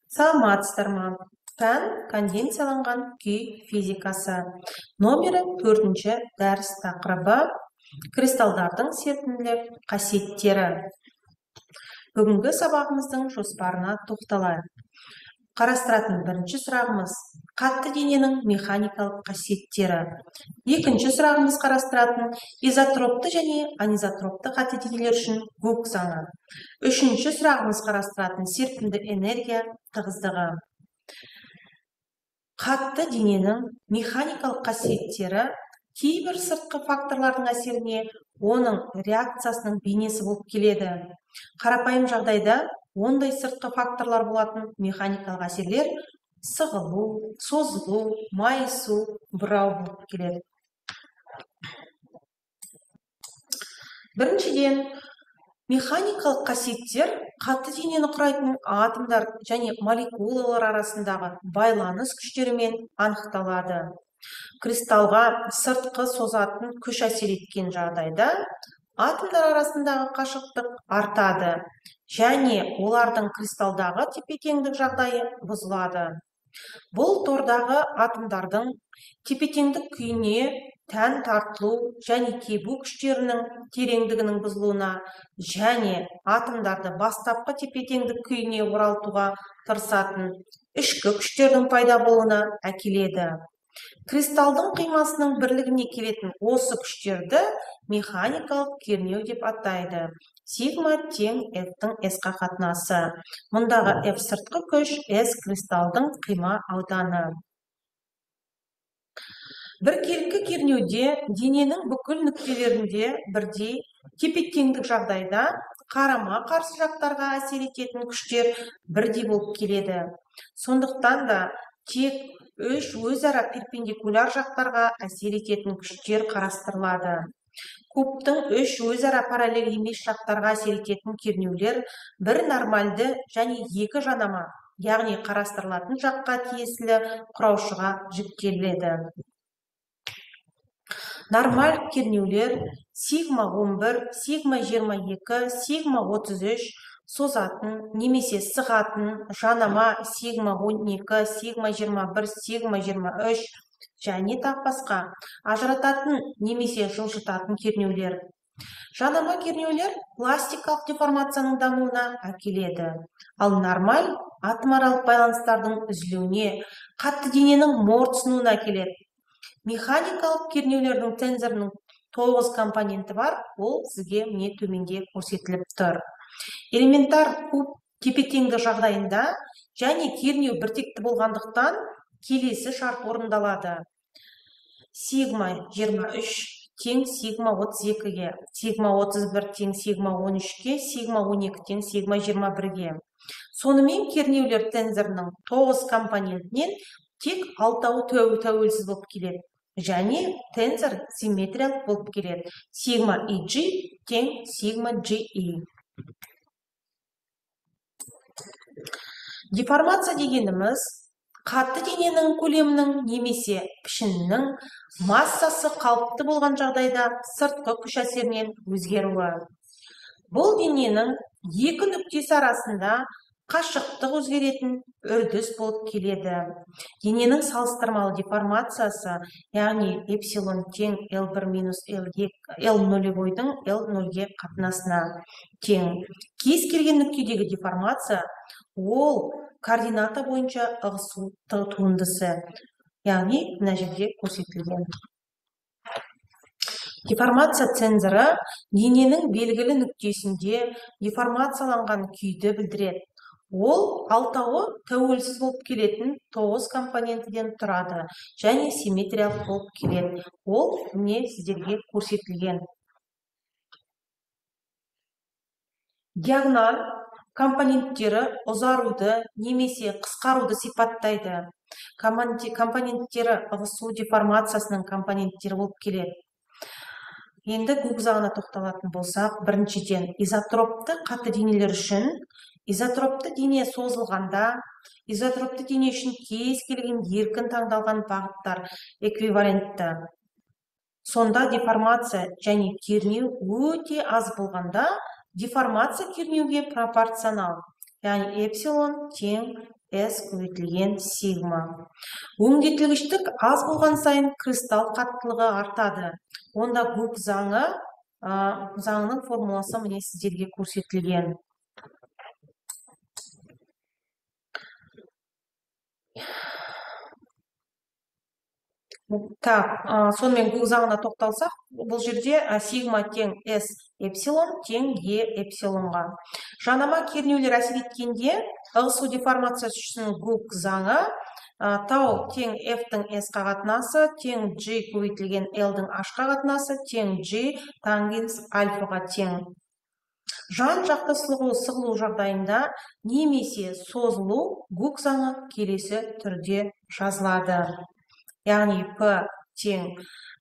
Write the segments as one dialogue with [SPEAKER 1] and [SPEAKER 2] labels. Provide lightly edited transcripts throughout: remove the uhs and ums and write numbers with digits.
[SPEAKER 1] Саламатсыздар ма? Пән конденсияланған күй физикасы. Номері 4-ші дәріс тақырыбы кристалдардың серпімділік қасиеттері. Бүгінгі сабағымыздың жоспарына тоқталайық. Қарастыратын бірінші сұрағымыз қатты дененің механикалық қасиеттері. Екінші сұрағымыз қарастыратын изотропты және анизотропты қатты денелер үшін Гук заңы. Үшінші сұрағымыз қарастыратын серпімді энергия тығыздығы. Қатты дененің механикалық қасиеттері кейбір сыртқы факторлардың әсеріне оның реакциясының бейнесі болып келеді. Қарапайым жағдайда ондай сыртқы факторлар болатын механикалық әсерлер сығылу, созылу, майысу, бұрау болып келеді. Біріншіден, механикалық қасиеттер қатты денені құрайтын атомдар және молекулалар арасындағы байланыс күштерімен анықталады. Кристалға сыртқы созатын күш әсер еткен жағдайда атомдар арасындағы қашықтық артады және олардың кристалдағы тепе-теңдік жағдайы бұзылады. Бұл тордағы атомдардың тепе-теңдік күйіне тән тартылу және тебу күштерінің тереңдігінің бұзылуына және атомдарды бастапқы тепе-теңдік күйіне оралтуға тырысатын ішкі күштердің пайда болуына әкеледі. Кристалдың қимасының бірлігіне келетін осы күштерді механикалық кернеу деп атайды. Сигма тең F-тің S-қа қатынасы. Мұндағы F сыртқы күш, S кристалдың қима ауданы. Біркелкі кернеуде дененің бүкіл нүктелерінде бірдей тепе-теңдік жағдайда қарама-қарсы жақтарға әсер ететін күштер бірдей болып келеді. Сондықтан да тек үш өзара перпендикуляр жақтарға әсер ететін күштер қарастырылады. Кубтың үш өзара параллель емес жақтарға әсер ететін кернеулер бір нормальды және екі жанама, яғни қарастырылатын жаққа тиесілі құраушыға жүктеледі. Нормаль кернеулер сигма 11, сигма 22, сигма 33, созатын немесе сығатын жанама сигма 12, сигма 21, сигма 23 және тағы басқа ажырататын немесе жылжытатын кернеулер. Жанама кернеулер пластикалық деформацияның дамуына әкеледі. Ал нормаль атомаралық байланыстардың үзілуіне, қатты дененің морт-сынуына әкеледі. Механикалық кернеулердің тензорының 9 компоненті бар, ол сізге міне төменде көрсетіліп тұр. Элементар куб тепе-теңдік жағдайында және кернеу біртекті болғандықтан келесі шарт орындалады. Сигма 23 тең сигма 32-ге, сигма 31 тең сигма 13-ге, сигма 12 тең сигма 21-ге. Сонымен кернеулер тензорының 9 компонентінен тек 6-ы тәуелсіз болып келеді. Және тензор симметриялық болып келеді. Сигма EG тең сигма GE. Деформация дегеніміз қатты дененің көлемінің немесе пішінінің массасы қалыпты болған жағдайда сыртқы күш әсерінен өзгеруі. Бұл дененің екі нүктесі арасында қашықтық өзгеретін үрдіс болып келеді. Дененің салыстырмалы деформациясы, яғни эпсилон тең L1 минус L0-дің L0-ге қатынасына тең. Кез келген нүктедегі деформация ол координата бойынша ығысу туындысы, яғни мына жерде көрсетілген. Деформация тензоры дененің белгілі нүктесінде деформацияланған күйді білдіреді. Ол 6-ы тәуелсіз болып келетін 9 компонентіден тұрады және симметриялық болып келеді. Ол міне сіздерге көрсетілген. Диагонал компоненттері ұзаруды немесе қысқаруды сипаттайды. Компоненттері ығысу деформациясының компоненттері болып келеді. Енді Гук заңына тоқталатын болсақ, біріншіден изотропты қатты денелер үшін изотропты дене созылғанда, изотропты дене үшін кез келген еркін таңдалған бағыттар эквивалентті. Сонда деформация және кернеу өте аз болғанда, деформация кернеуге пропорционал. Яғни эпсилон тең S көбейтілген сигма. Өңдетілгіштік аз болған сайын кристалл қаттылығы артады. Онда Гук заңның формуласы міне сіздерге көрсетілген. Сонымен Гук заңына тоқталсақ, бұл жерде сигма тең S эпсилон тең E эпсилонға. Жанама кернеулер әсер еткенде, ығысу деформациясы үшін Гук заңы тау тең F-тің S-қа қатынасы тең G көбейтілген L-дің H-қа қатынасы тең G тангенс альфаға тең. Жан жақты сығылу жағдайында немесе созылу Гук заңы келесі түрде жазылады. Яғни P тең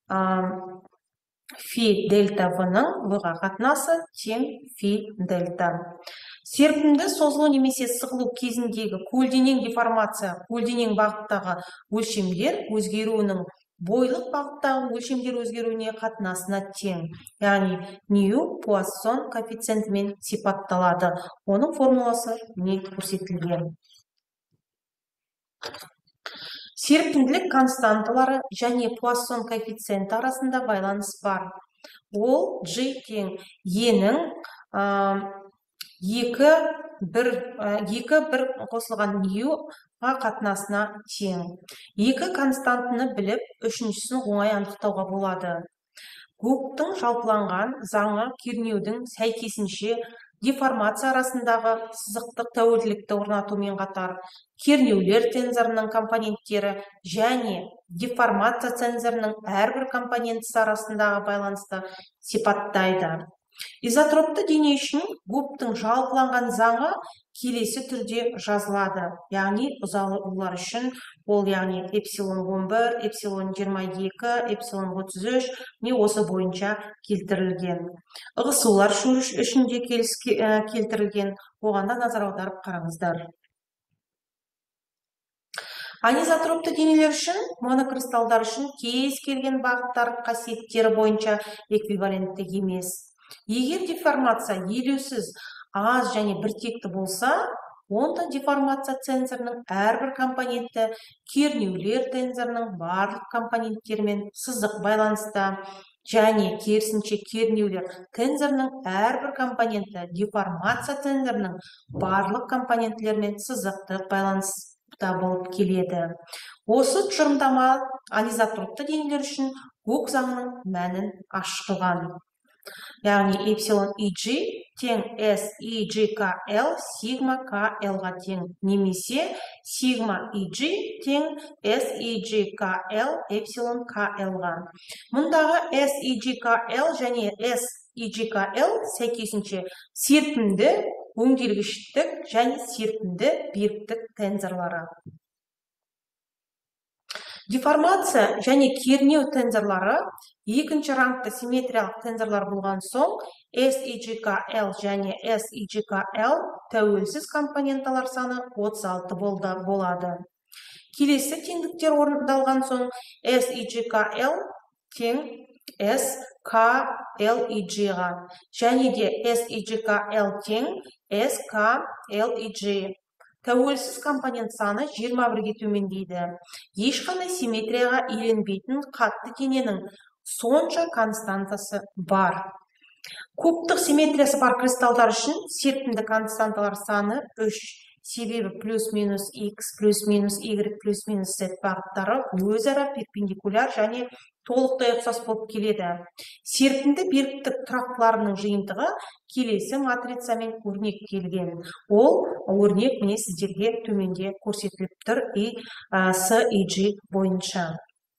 [SPEAKER 1] фи дельта V-ның V-ға қатынасы тең фи дельта. Серпімді созылу немесе сығылу кезіндегі көлденең деформация, көлденең бағыттағы өлшемдер өзгеруінің бойлық бағыттағы өлшемдер өзгеруіне қатынасына тең. Яғни нью Пуассон коэффициентімен сипатталады. Оның формуласы не көрсетілген. Серпімділік константалары және Пуассон коэффициенті арасында байланыс бар. Ол G тең E-нің 2,1 қосылған нью-ға қатынасына тең. Екі константыны біліп, үшіншісін оңай анықтауға болады. Гуктың жалпыланған заңы кернеудің сәйкесінше деформация арасындағы сызықтық тәуелділікті орнатумен қатар, кернеулер тензорының компоненттері және деформация тензорының әрбір компонентісі арасындағы байланысты сипаттайды. Изотропты дене үшін Гуктың жалпыланған заңы келесі түрде жазылады. Яғни ұзалылар үшін ол яғни эпсилон 11, эпсилон 22, эпсилон 33 не осы бойынша келтірілген. Ығысулар үшін де келтірілген. Оғанда назар аударып қараңыздар. Анизотропты денелер үшін, монокристалдар үшін кез келген бағыттар қасиеттері бойынша эквивалентті емес. Егер деформация елеусіз, аз және біртекті болса, онда деформация тензорының әрбір компоненті кернеулер тензорының барлық компоненттерімен сызық байланыста, және керісінше кернеулер тензорының әрбір компоненті деформация тензорының барлық компонентлерімен сызықтық байланыста болып келеді. Осы тұжырымдама анизотропты денелер үшін Гук заңының мәнін ашқыған. Яғни эпсилон EG тең S EG-KL сигма KL-ға тең, немесе сигма EG тең S EG-KL эпсилон KL-ға. Мұндағы S EG-KL және S EG-KL сәйкесінше серпімді өңделгіштік және серпімді беріктік тензорлары. Деформация және кернеу тензорлары екінші рангты симметриялық тензорлар болған соң, SEGKL және SEGKL тәуелсіз компоненталар саны 36 болады. Келесі теңдіктер орындалған соң, SEGKL тең SKLEG-ға және де SEGKL тең SKLEG. Тәуелсіз компонент саны 21-ге төмендейді. Ешқандай симметрияға иеленбейтін қатты дененің сонша константасы бар. Кубтық симметриясы бар кристалдар үшін серпімді константалар саны 3. Себебі плюс-минус X, плюс-минус Y, плюс-минус Z бағыттары өзара перпендикуляр және толықтай ұқсас болып келеді. Серпімді беріктік тұрақтыларының жиынтығы келесі матрицамен өрнектелген. Ол өрнек міне сіздерге төменде көрсетіліп тұр SEG бойынша.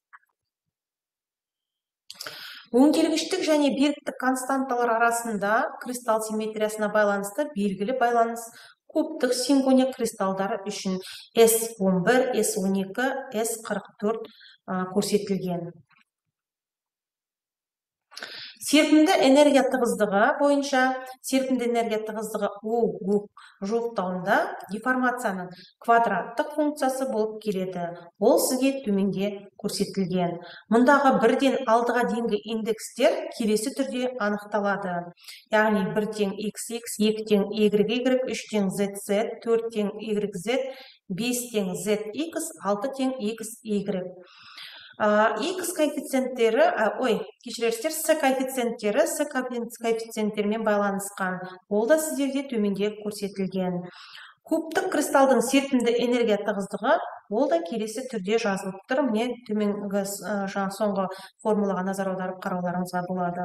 [SPEAKER 1] Өңделгіштік және беріктік константалар арасында кристалл симметриясына байланысты белгілі байланыс кубтық сингония кристалдары үшін S11, S12, S44 көрсетілген. Серпімді энергия тығыздығы бойынша серпімді энергия тығыздығы У жуықтауында деформацияның квадраттық функциясы болып келеді. Ол сізге төменде көрсетілген. Мұндағы бірден алдыға дейінгі индекстер келесі түрде анықталады. Яғни 1 тең XX, 2 тең YY, 3 тең ZZ, 4 тең YZ, 5 тең ZX, 6 тең XY. X коэффициенттері, кешірерсіздер, С коэффициенттерімен байланысқан. Ол да сіздерде төменде көрсетілген. Кубтық кристалдың серпімді энергия тығыздығы ол да келесі түрде жазылып тұр. Міне төменгі соңғы формулаға назар аударып қарауларыңызға болады.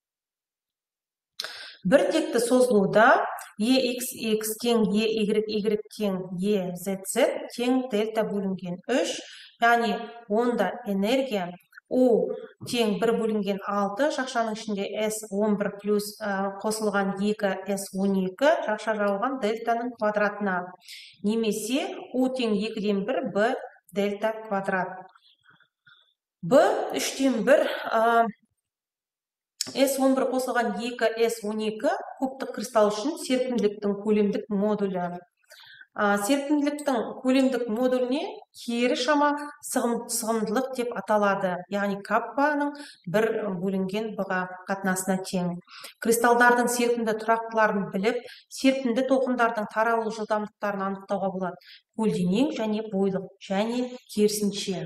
[SPEAKER 1] Бір текті созылуда EXX тең EYY тең EZZ тең дельта бөлінген 3, яғни онда энергия U тең 1 бөлінген 6, жақшаның ішінде S11 плюс қосылған 2 S12 жақша жауылған дельтаның квадратына. Немесе U тең 2-ден 1 B дельта квадрат. B 3-ден 1 S11 қосылған 2 S12 кубтық кристалл үшін серпімділіктің көлемдік модулі. Серпімділіктің көлемдік модуліне кері шама сығымдылық деп аталады. Яғни каппаның 1 бөлінген B-ға қатынасына тең. Кристалдардың серпімді тұрақтыларын біліп, серпімді толқындардың таралу жылдамдықтарын анықтауға болады. Көлденең және бойлық және керісінше.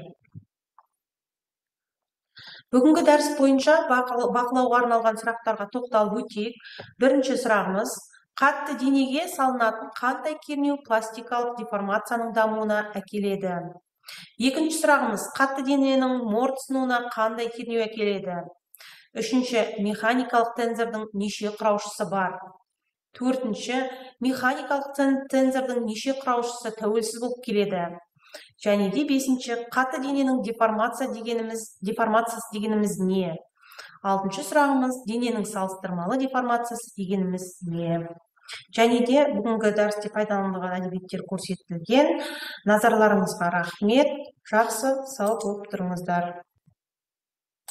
[SPEAKER 1] Бүгінгі дәріс бойынша бақылауға арналған сұрақтарға тоқталып өтейік. Бірінші сұрағымыз: қатты денеге салынатын қандай кернеу пластикалық деформацияның дамуына әкеледі? Екінші сұрағымыз: қатты дененің морт-сынуына қандай кернеу әкеледі? Үшінші: механикалық тензордың неше құраушысы бар? Төртінші: механикалық тензордың неше құраушысы тәуелсіз болып келеді? Және де бесінші: қатты дененің деформациясы дегеніміз не? Алтыншы сұрағымыз: дененің салыстырмалы деформациясы дегеніміз не? Және де бүгінгі дәрісте пайдаланылған әдебиеттер көрсетілген. Назарларыңызға рахмет. Жақсы, сау болып тұрыңыздар.